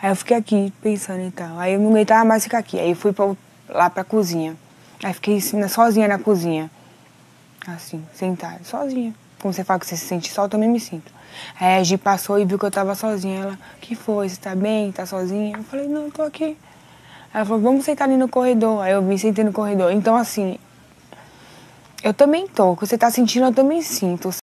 Aí eu fiquei aqui, pensando e tal. Aí eu não aguentava mais ficar aqui. Aí eu fui lá pra cozinha. Aí fiquei sozinha na cozinha. Assim, sentada, sozinha. Como você fala que você se sente só, eu também me sinto. Aí a Gi passou e viu que eu tava sozinha. Ela, o que foi? Você tá bem? Tá sozinha? Eu falei, não, eu tô aqui. Ela falou, vamos sentar ali no corredor. Aí eu me sentei no corredor. Então, assim, eu também tô. O que você tá sentindo, eu também sinto.